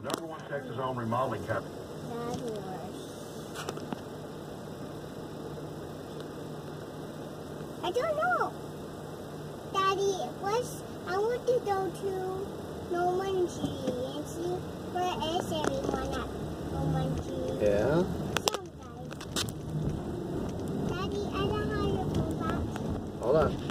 #1 Texas home remodeling company. I don't know. Daddy, I want to go to Normandy and see where is everyone at Normandy. Yeah? Some guys. Daddy, I don't know how to go back. Hold on.